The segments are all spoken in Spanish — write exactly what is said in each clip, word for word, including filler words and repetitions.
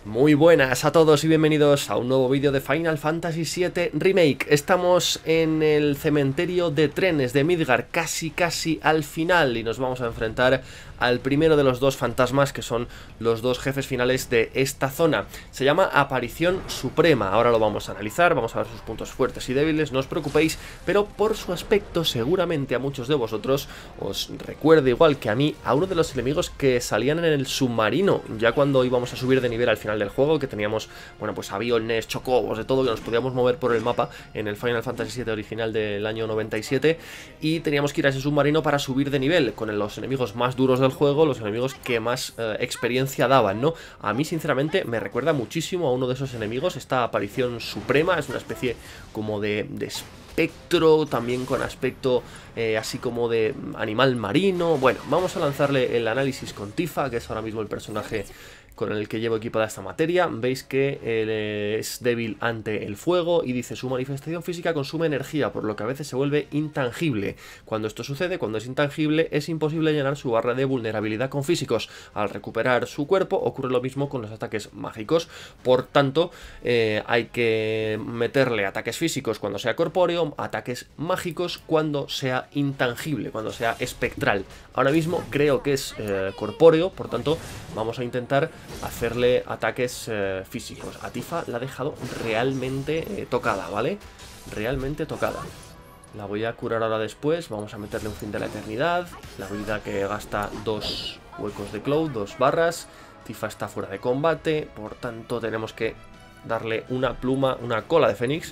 Muy buenas a todos y bienvenidos a un nuevo vídeo de Final Fantasy siete Remake. Estamos en el cementerio de trenes de Midgar, casi casi al final, y nos vamos a enfrentar al primero de los dos fantasmas que son los dos jefes finales de esta zona. Se llama Aparición Suprema. Ahora lo vamos a analizar, vamos a ver sus puntos fuertes y débiles, no os preocupéis, pero por su aspecto seguramente a muchos de vosotros os recuerde, igual que a mí, a uno de los enemigos que salían en el submarino, ya cuando íbamos a subir de nivel al final del juego, que teníamos, bueno, pues aviones, chocobos, de todo, que nos podíamos mover por el mapa en el Final Fantasy siete original del año noventa y siete, y teníamos que ir a ese submarino para subir de nivel, con los enemigos más duros del juego, los enemigos que más eh, experiencia daban, ¿no? A mí, sinceramente, me recuerda muchísimo a uno de esos enemigos, esta Aparición Suprema. Es una especie como de, de espectro, también con aspecto eh, así como de animal marino. Bueno, vamos a lanzarle el análisis con Tifa, que es ahora mismo el personaje con el que llevo equipada esta materia. Veis que eh, es débil ante el fuego y dice: su manifestación física consume energía, por lo que a veces se vuelve intangible. Cuando esto sucede, cuando es intangible, es imposible llenar su barra de vulnerabilidad con físicos. Al recuperar su cuerpo ocurre lo mismo con los ataques mágicos. Por tanto, eh, hay que meterle ataques físicos cuando sea corpóreo, ataques mágicos cuando sea intangible, cuando sea espectral. Ahora mismo creo que es eh, corpóreo, por tanto vamos a intentar hacerle ataques eh, físicos. A Tifa la ha dejado realmente eh, tocada, ¿vale? Realmente tocada. La voy a curar ahora después. Vamos a meterle un fin de la eternidad. La habilidad que gasta dos huecos de Cloud, dos barras. Tifa está fuera de combate, por tanto tenemos que darle una pluma, una cola de Fénix,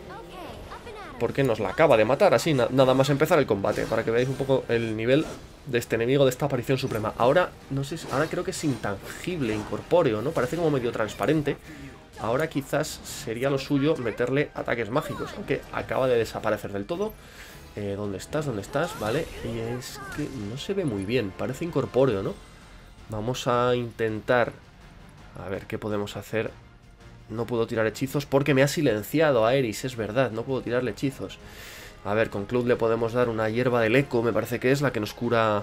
porque nos la acaba de matar así, na nada más empezar el combate, para que veáis un poco el nivel de este enemigo, de esta Aparición Suprema. Ahora, no sé, ahora creo que es intangible, incorpóreo, ¿no? Parece como medio transparente. Ahora quizás sería lo suyo meterle ataques mágicos, aunque acaba de desaparecer del todo. Eh, ¿Dónde estás? ¿Dónde estás? Vale, y es que no se ve muy bien, parece incorpóreo, ¿no? Vamos a intentar a ver qué podemos hacer. No puedo tirar hechizos porque me ha silenciado a Aeris, es verdad, no puedo tirarle hechizos. A ver, con Cloud le podemos dar una hierba del eco, me parece que es la que nos cura...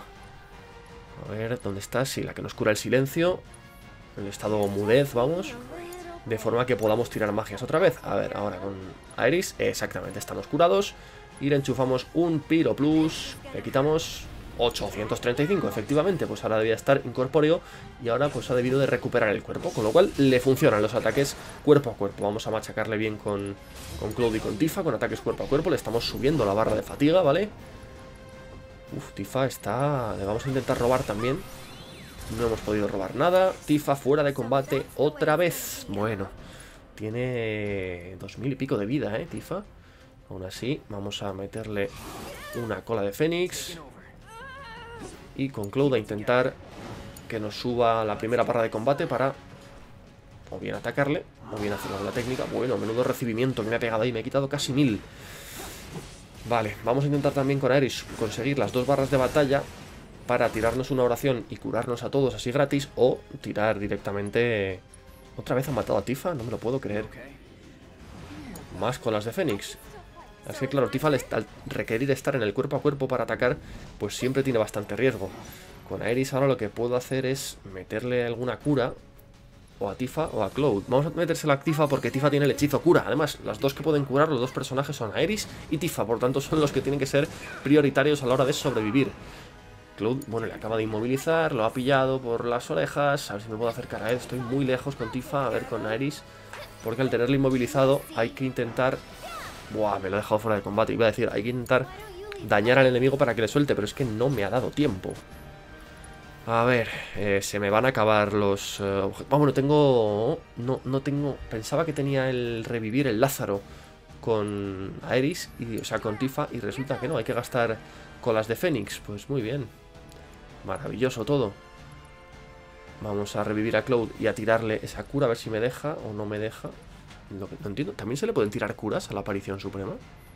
A ver, ¿dónde está? Sí, la que nos cura el silencio, el estado mudez, vamos. De forma que podamos tirar magias otra vez. A ver, ahora con Aeris, exactamente, estamos curados. Y le enchufamos un Pyro Plus, le quitamos ochocientos treinta y cinco, efectivamente, pues ahora debía estar incorpóreo y ahora pues ha debido de recuperar el cuerpo, con lo cual le funcionan los ataques cuerpo a cuerpo. Vamos a machacarle bien con, con Cloud y con Tifa, con ataques cuerpo a cuerpo. Le estamos subiendo la barra de fatiga, ¿vale? Uf, Tifa está... Le vamos a intentar robar también. No hemos podido robar nada. Tifa fuera de combate otra vez. Bueno, tiene dos mil y pico de vida, ¿eh, Tifa? Aún así, vamos a meterle una cola de Fénix. Y con Cloud a intentar que nos suba la primera barra de combate para o bien atacarle, o bien hacer la técnica. Bueno, menudo recibimiento que me ha pegado ahí, me he quitado casi mil. Vale, vamos a intentar también con Aeris conseguir las dos barras de batalla para tirarnos una oración y curarnos a todos así gratis, o tirar directamente... Otra vez ha matado a Tifa, no me lo puedo creer. Más colas de Fénix. Es que claro, Tifa al requerir estar en el cuerpo a cuerpo para atacar, pues siempre tiene bastante riesgo. Con Aeris ahora lo que puedo hacer es meterle alguna cura, o a Tifa o a Cloud. Vamos a metérsela a Tifa porque Tifa tiene el hechizo cura. Además, las dos que pueden curar, los dos personajes son Aeris y Tifa, por tanto son los que tienen que ser prioritarios a la hora de sobrevivir. Cloud, bueno, le acaba de inmovilizar, lo ha pillado por las orejas. A ver si me puedo acercar a él, estoy muy lejos con Tifa. A ver con Aeris, porque al tenerle inmovilizado hay que intentar... Buah, me lo he dejado fuera de combate. Iba a decir, hay que intentar dañar al enemigo para que le suelte, pero es que no me ha dado tiempo. A ver, eh, se me van a acabar los... Uh, ah, bueno, tengo... No, no tengo... Pensaba que tenía el revivir el Lázaro con Aeris, y, o sea, con Tifa, y resulta que no, hay que gastar colas de Fénix. Pues muy bien. Maravilloso todo. Vamos a revivir a Cloud y a tirarle esa cura, a ver si me deja o no me deja. Lo que no entiendo, ¿también se le pueden tirar curas a la Aparición Suprema?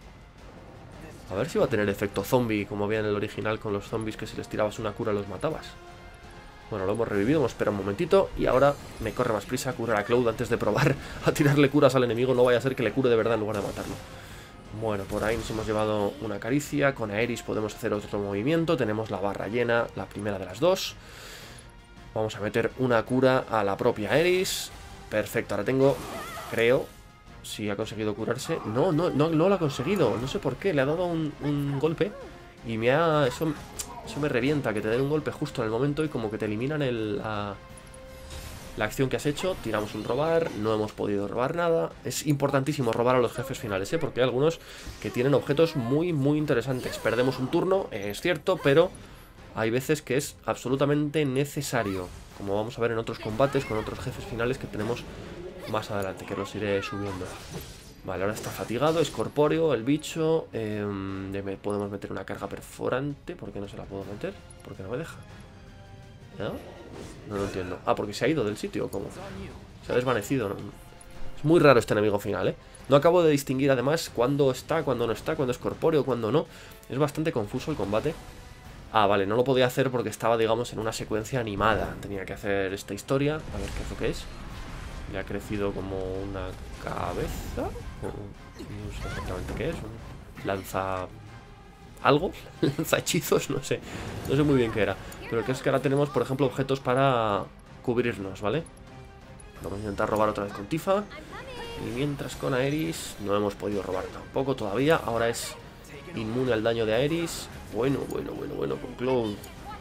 A ver si va a tener efecto zombie, como había en el original con los zombies, que si les tirabas una cura los matabas. Bueno, lo hemos revivido, hemos esperado un momentito y ahora me corre más prisa a curar a Cloud antes de probar a tirarle curas al enemigo. No vaya a ser que le cure de verdad en lugar de matarlo. Bueno, por ahí nos hemos llevado una caricia. Con Aeris podemos hacer otro movimiento. Tenemos la barra llena, la primera de las dos. Vamos a meter una cura a la propia Aeris. Perfecto, ahora tengo, creo, si ha conseguido curarse. No, no, no, no lo ha conseguido. No sé por qué, le ha dado un, un golpe y me ha... Eso, eso me revienta, que te den un golpe justo en el momento y como que te eliminan el... La, la acción que has hecho. Tiramos un robar, no hemos podido robar nada. Es importantísimo robar a los jefes finales, ¿eh? Porque hay algunos que tienen objetos muy, muy interesantes. Perdemos un turno, es cierto, pero hay veces que es absolutamente necesario, como vamos a ver en otros combates con otros jefes finales que tenemos más adelante, que los iré subiendo. Vale, ahora está fatigado, es corpóreo el bicho. eh, me podemos meter una carga perforante. ¿Por qué no se la puedo meter? ¿Por qué no me deja? ¿No? No lo entiendo. Ah, porque se ha ido del sitio, ¿o cómo? Se ha desvanecido, ¿no? Es muy raro este enemigo final, ¿eh? No acabo de distinguir además cuándo está, cuándo no está, cuándo es corpóreo, cuándo no. Es bastante confuso el combate. Ah, vale, no lo podía hacer porque estaba, digamos, en una secuencia animada. Tenía que hacer esta historia. A ver qué es lo que es. Le ha crecido como una cabeza. No sé exactamente qué es. Un lanza... ¿algo? Lanza hechizos, no sé. No sé muy bien qué era. Pero que es que ahora tenemos, por ejemplo, objetos para cubrirnos, ¿vale? Vamos a intentar robar otra vez con Tifa. Y mientras con Aeris no hemos podido robar tampoco todavía. Ahora es inmune al daño de Aeris. Bueno, bueno, bueno, bueno, con Cloud.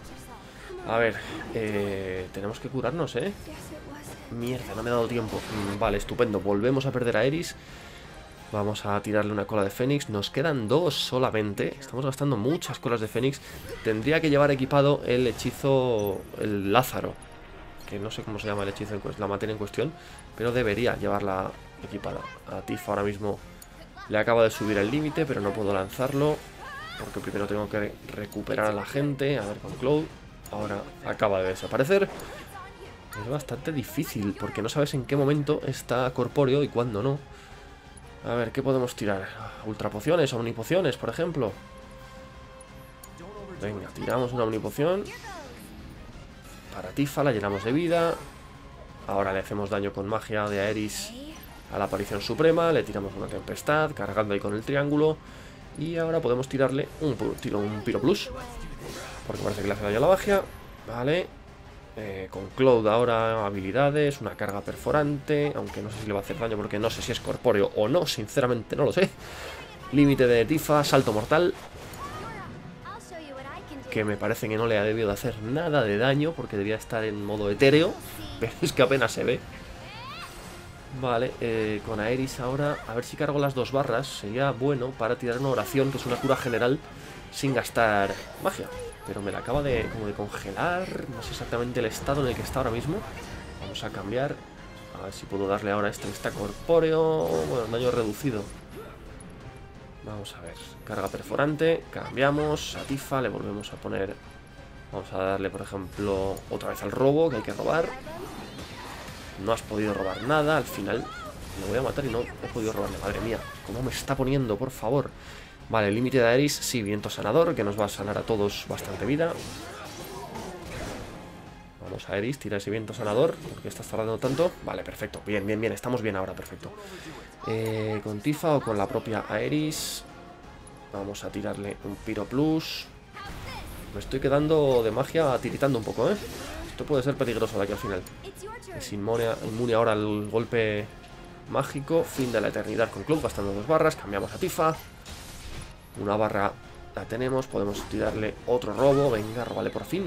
A ver, eh, tenemos que curarnos, ¿eh? Mierda, no me ha dado tiempo. mm, Vale, estupendo, volvemos a perder a Aeris. Vamos a tirarle una cola de Fénix. Nos quedan dos solamente. Estamos gastando muchas colas de Fénix. Tendría que llevar equipado el hechizo, el Lázaro, que no sé cómo se llama el hechizo, en la materia en cuestión, pero debería llevarla equipada. A Tifa ahora mismo le acaba de subir el límite, pero no puedo lanzarlo porque primero tengo que recuperar a la gente. A ver, con Cloud. Ahora acaba de desaparecer. Es bastante difícil porque no sabes en qué momento está corpóreo y cuándo no. A ver, ¿qué podemos tirar? Ultra pociones, omnipociones, por ejemplo. Venga, tiramos una omnipoción. Para Tifa, la llenamos de vida. Ahora le hacemos daño con magia de Aeris a la aparición suprema. Le tiramos una tempestad, cargando ahí con el triángulo. Y ahora podemos tirarle un, tiro, un Piro Plus, porque parece que le hace daño a la magia. Vale. Eh, con Cloud ahora habilidades, una carga perforante, aunque no sé si le va a hacer daño porque no sé si es corpóreo o no, sinceramente no lo sé. Límite de Tifa, salto mortal, que me parece que no le ha debido de hacer nada de daño porque debía estar en modo etéreo, pero es que apenas se ve. Vale, eh, con Aeris ahora, a ver si cargo las dos barras, sería bueno para tirar una oración, que es una cura general sin gastar magia. Pero me la acaba de, como de congelar. No sé exactamente el estado en el que está ahora mismo. Vamos a cambiar. A ver si puedo darle ahora a este que está corpóreo. Bueno, daño reducido. Vamos a ver. Carga perforante. Cambiamos. A Tifa le volvemos a poner. Vamos a darle, por ejemplo, otra vez al robo, que hay que robar. No has podido robar nada. Al final me voy a matar y no he podido robarle. Madre mía, cómo me está poniendo, por favor. Vale, el límite de Aeris, sí, viento sanador, que nos va a sanar a todos bastante vida. Vamos a Aeris, tira ese viento sanador, porque estás tardando tanto. Vale, perfecto, bien, bien, bien, estamos bien ahora, perfecto. Eh, con Tifa o con la propia Aeris. Vamos a tirarle un Piro Plus. Me estoy quedando de magia tiritando un poco, ¿eh? Esto puede ser peligroso de aquí al final. Es inmune, inmune ahora al golpe mágico. Fin de la eternidad con Cloud, gastando dos barras. Cambiamos a Tifa. Una barra la tenemos, podemos tirarle otro robo. Venga, róbale por fin.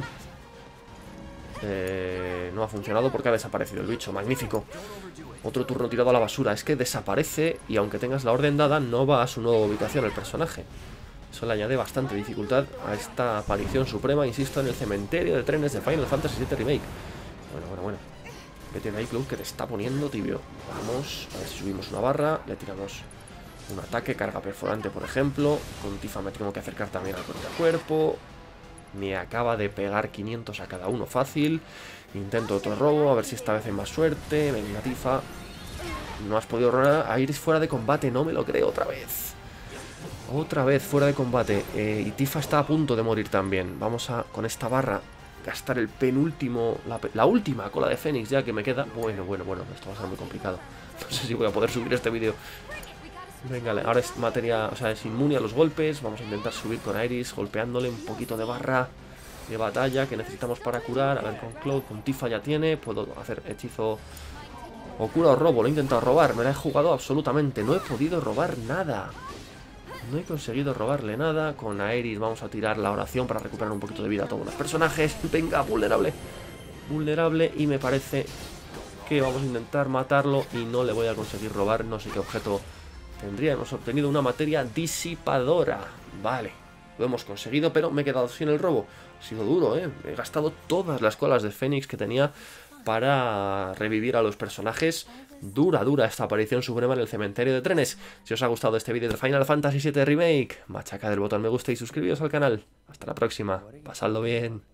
eh, No ha funcionado porque ha desaparecido el bicho, magnífico. Otro turno tirado a la basura. Es que desaparece y aunque tengas la orden dada no va a su nueva ubicación el personaje. Eso le añade bastante dificultad a esta aparición suprema, insisto, en el cementerio de trenes de Final Fantasy siete Remake. Bueno, bueno, bueno. Vete de ahí, Cloud, que te está poniendo tibio. Vamos, a ver si subimos una barra. Le tiramos un ataque, carga perforante, por ejemplo. Con Tifa me tengo que acercar también al cuerpo a cuerpo. Me acaba de pegar quinientos a cada uno fácil. Intento otro robo, a ver si esta vez hay más suerte. Venga, Tifa. No has podido robar. A Iris fuera de combate, no me lo creo, otra vez. Otra vez fuera de combate. eh, Y Tifa está a punto de morir también. Vamos a, con esta barra, gastar el penúltimo, la, la última cola de Fénix ya que me queda. Bueno, bueno, bueno, esto va a ser muy complicado. No sé si voy a poder subir este vídeo. Venga, ahora es materia, o sea, es inmune a los golpes. Vamos a intentar subir con Aeris, golpeándole un poquito de barra de batalla que necesitamos para curar. A ver, con Cloud, con Tifa ya tiene. Puedo hacer hechizo O cura o robo, lo he intentado robar. Me la he jugado absolutamente. No he podido robar nada. No he conseguido robarle nada. Con Aerith vamos a tirar la oración para recuperar un poquito de vida a todos los personajes. Venga, vulnerable. Vulnerable y me parece que vamos a intentar matarlo y no le voy a conseguir robar. No sé qué objeto tendría. Hemos obtenido una materia disipadora. Vale, lo hemos conseguido, pero me he quedado sin el robo. Ha sido duro, ¿eh? He gastado todas las colas de Fénix que tenía para revivir a los personajes. Dura, dura esta aparición suprema en el cementerio de trenes. Si os ha gustado este vídeo de Final Fantasy siete Remake, machacad el botón me gusta y suscribíos al canal. Hasta la próxima, pasadlo bien.